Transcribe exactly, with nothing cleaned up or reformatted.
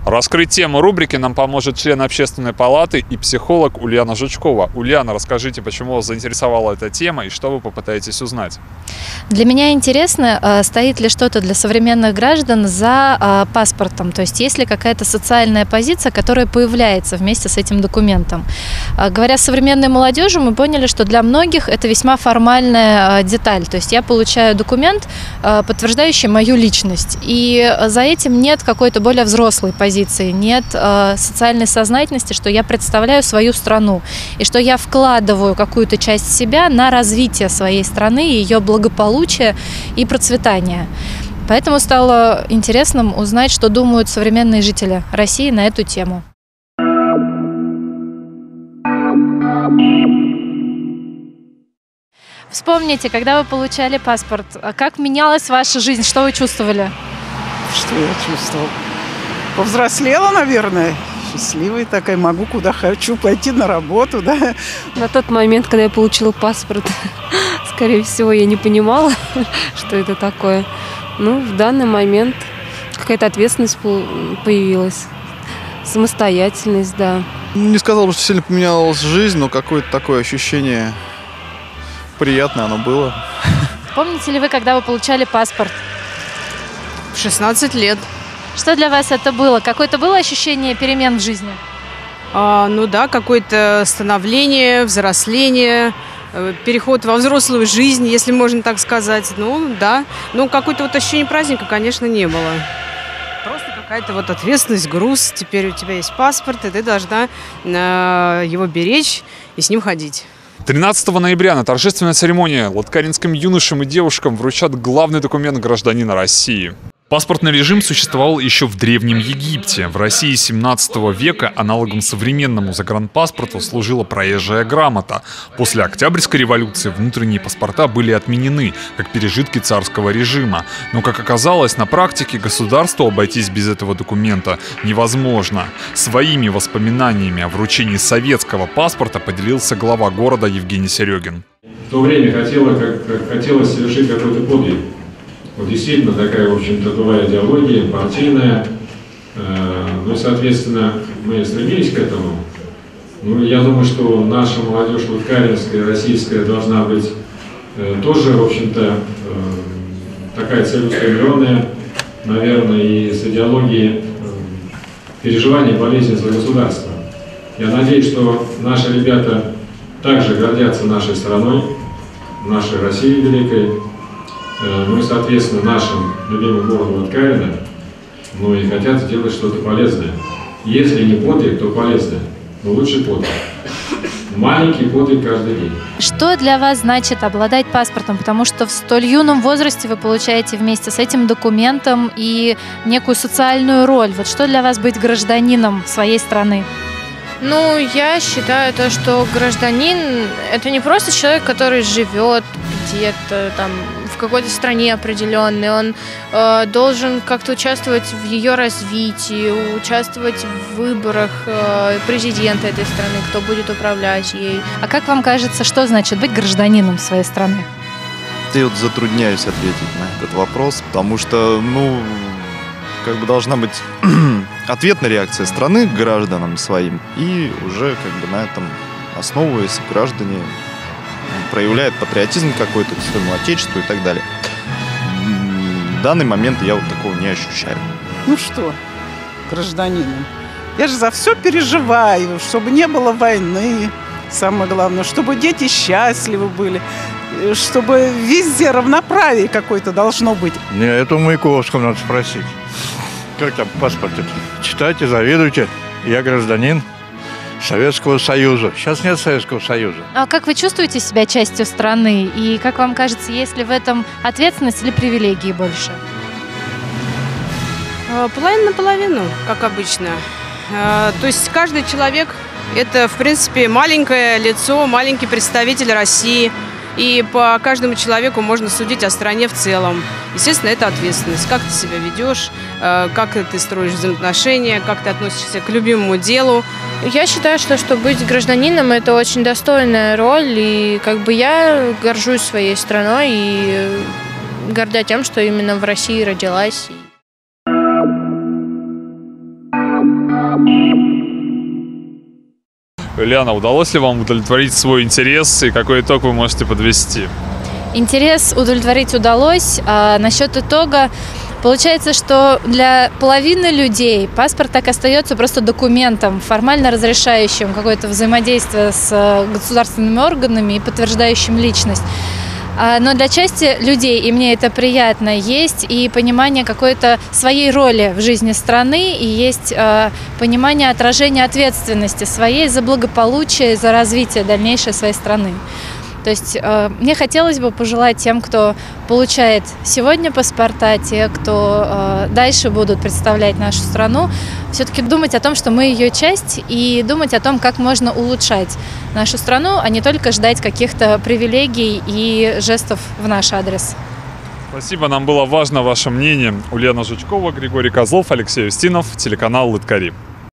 Раскрыть тему рубрики нам поможет член Общественной палаты и психолог Ульяна Жучкова. Ульяна, расскажите, почему вас заинтересовала эта тема и что вы попытаетесь узнать? Для меня интересно, стоит ли что-то для современных граждан за паспортом, то есть есть ли какая-то социальная позиция, которая появляется вместе с этим документом. Говоря с современной молодежью, мы поняли, что для многих это весьма формальная деталь, то есть я получаю документ, подтверждающий мою личность, и за этим нет какой-то более взрослой позиции. Нет э, социальной сознательности, что я представляю свою страну и что я вкладываю какую-то часть себя на развитие своей страны, ее благополучия и процветания. Поэтому стало интересным узнать, что думают современные жители России на эту тему. Вспомните, когда вы получали паспорт, как менялась ваша жизнь, что вы чувствовали? Что я чувствовала? Повзрослела, наверное, счастливая такая, могу куда хочу пойти на работу, да. На тот момент, когда я получила паспорт, скорее всего, я не понимала, что это такое. Ну, в данный момент какая-то ответственность появилась, самостоятельность, да. Не сказал бы, что сильно поменялась жизнь, но какое-то такое ощущение приятное оно было. Помните ли вы, когда вы получали паспорт? В шестнадцать лет. Что для вас это было? Какое-то было ощущение перемен в жизни? А, ну да, какое-то становление, взросление, переход во взрослую жизнь, если можно так сказать. Ну да, ну какое-то вот ощущение праздника, конечно, не было. Просто какая-то вот ответственность, груз. Теперь у тебя есть паспорт, и ты должна э, его беречь и с ним ходить. тринадцатого ноября на торжественной церемонии латкаринским юношам и девушкам вручат главный документ гражданина России. Паспортный режим существовал еще в Древнем Египте. В России семнадцатого века аналогом современному загранпаспорту служила проезжая грамота. После Октябрьской революции внутренние паспорта были отменены, как пережитки царского режима. Но, как оказалось, на практике государству обойтись без этого документа невозможно. Своими воспоминаниями о вручении советского паспорта поделился глава города Евгений Серегин. В то время хотела, как, как, хотелось совершить какой-то подвиг. Вот действительно такая, в общем-то, была идеология партийная, э, ну и, соответственно, мы стремились к этому. Ну, я думаю, что наша молодежь латкаринская, российская, должна быть э, тоже, в общем-то, э, такая целеустремленная, наверное, и с идеологией э, переживания болезни за государство. Я надеюсь, что наши ребята также гордятся нашей страной, нашей Россией великой. Ну и, соответственно, нашим любимым городом Латкарино, ну и хотят сделать что-то полезное. Если не подвиг, то полезное, но лучше подвиг. Маленький подвиг каждый день. Что для вас значит обладать паспортом? Потому что в столь юном возрасте вы получаете вместе с этим документом и некую социальную роль. Вот что для вас быть гражданином своей страны? Ну, я считаю то, что гражданин – это не просто человек, который живет где-то там в какой-то стране определенной. Он э, должен как-то участвовать в ее развитии, участвовать в выборах э, президента этой страны, кто будет управлять ей. А как вам кажется, что значит быть гражданином своей страны? Я вот затрудняюсь ответить на этот вопрос, потому что, ну, как бы должна быть ответная реакция страны к гражданам своим, и уже как бы на этом основываясь, граждане проявляют патриотизм какой-то к своему отечеству и так далее. В данный момент я вот такого не ощущаю. Ну что, гражданином, я же за все переживаю, чтобы не было войны, самое главное, чтобы дети счастливы были, чтобы везде равноправие какое-то должно быть. Не, это у Маяковского надо спросить. Как там паспорт? Читайте, завидуйте. Я гражданин Советского Союза. Сейчас нет Советского Союза. А как вы чувствуете себя частью страны? И как вам кажется, есть ли в этом ответственность или привилегии больше? Половина на половину, как обычно. То есть каждый человек – это, в принципе, маленькое лицо, маленький представитель России. И по каждому человеку можно судить о стране в целом. Естественно, это ответственность. Как ты себя ведешь, как ты строишь взаимоотношения, как ты относишься к любимому делу. Я считаю, что, что быть гражданином – это очень достойная роль. И как бы я горжусь своей страной и горда тем, что именно в России родилась. Ульяна, удалось ли вам удовлетворить свой интерес и какой итог вы можете подвести? Интерес удовлетворить удалось. А насчет итога, получается, что для половины людей паспорт так остается просто документом, формально разрешающим какое-то взаимодействие с государственными органами и подтверждающим личность. Но для части людей, и мне это приятно, есть и понимание какой-то своей роли в жизни страны, и есть понимание отражения ответственности своей за благополучие, за развитие дальнейшее своей страны. То есть э, мне хотелось бы пожелать тем, кто получает сегодня паспорта, те, кто э, дальше будут представлять нашу страну, все-таки думать о том, что мы ее часть, и думать о том, как можно улучшать нашу страну, а не только ждать каких-то привилегий и жестов в наш адрес. Спасибо, нам было важно ваше мнение. Ульяна Жучкова, Григорий Козлов, Алексей Устинов, телеканал Лыткари.